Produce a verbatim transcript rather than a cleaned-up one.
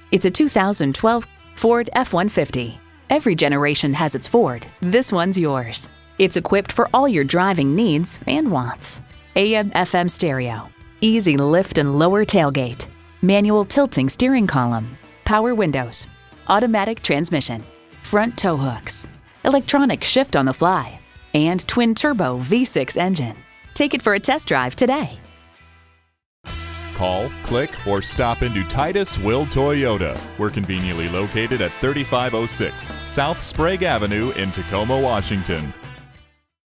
It's a two thousand twelve Ford F one fifty. Every generation has its Ford. This one's yours. It's equipped for all your driving needs and wants. A M F M stereo, easy lift and lower tailgate, manual tilting steering column, power windows, automatic transmission, front tow hooks, electronic shift on the fly, and twin-turbo V six engine. Take it for a test drive today. Call, click, or stop into Titus-Will Toyota. We're conveniently located at thirty-five oh six South Sprague Avenue in Tacoma, Washington.